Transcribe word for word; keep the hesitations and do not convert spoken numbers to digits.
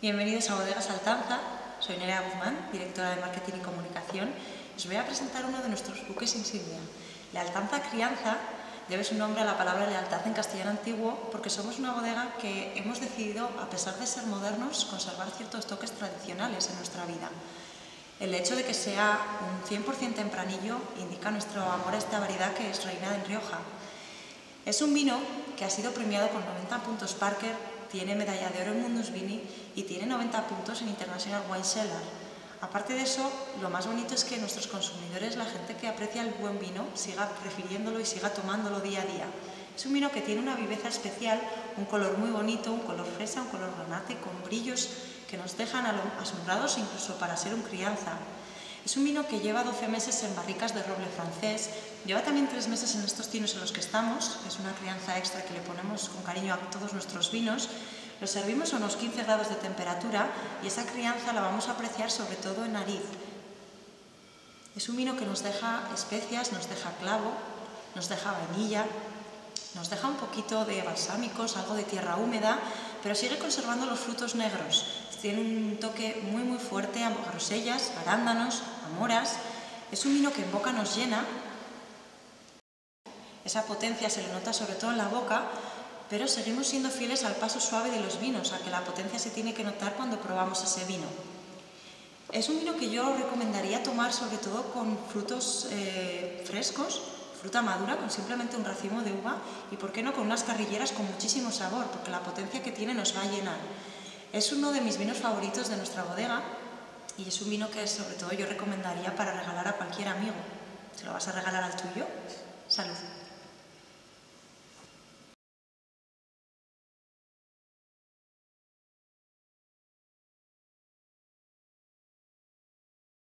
Bienvenidos a Bodegas Altanza, soy Nerea Guzmán, directora de Marketing y Comunicación. Os voy a presentar uno de nuestros buques insignia. La Altanza Crianza debe su nombre a la palabra lealtad en castellano antiguo porque somos una bodega que hemos decidido, a pesar de ser modernos, conservar ciertos toques tradicionales en nuestra vida. El hecho de que sea un cien por cien tempranillo indica nuestro amor a esta variedad que es reina en Rioja. Es un vino que ha sido premiado con noventa puntos Parker, tiene medalla de oro en Mundus Vini y tiene noventa puntos en International Wine Cellar. Aparte de eso, lo más bonito es que nuestros consumidores, la gente que aprecia el buen vino, siga prefiriéndolo y siga tomándolo día a día. Es un vino que tiene una viveza especial, un color muy bonito, un color fresa, un color granate, con brillos que nos dejan asombrados incluso para ser un crianza. Es un vino que lleva doce meses en barricas de roble francés, lleva también tres meses en estos tinos en los que estamos, es una crianza extra que le ponemos con cariño a todos nuestros vinos. Lo servimos a unos quince grados de temperatura y esa crianza la vamos a apreciar sobre todo en nariz. Es un vino que nos deja especias, nos deja clavo, nos deja vainilla, nos deja un poquito de balsámicos, algo de tierra húmeda, pero sigue conservando los frutos negros. Tiene un toque muy muy fuerte a grosellas, arándanos, a moras. Es un vino que en boca nos llena. Esa potencia se le nota sobre todo en la boca, pero seguimos siendo fieles al paso suave de los vinos, a que la potencia se tiene que notar cuando probamos ese vino. Es un vino que yo recomendaría tomar sobre todo con frutos eh, frescos, fruta madura, con simplemente un racimo de uva y, por qué no, con unas carrilleras con muchísimo sabor, porque la potencia que tiene nos va a llenar. Es uno de mis vinos favoritos de nuestra bodega y es un vino que sobre todo yo recomendaría para regalar a cualquier amigo. ¿Se lo vas a regalar al tuyo? ¡Salud!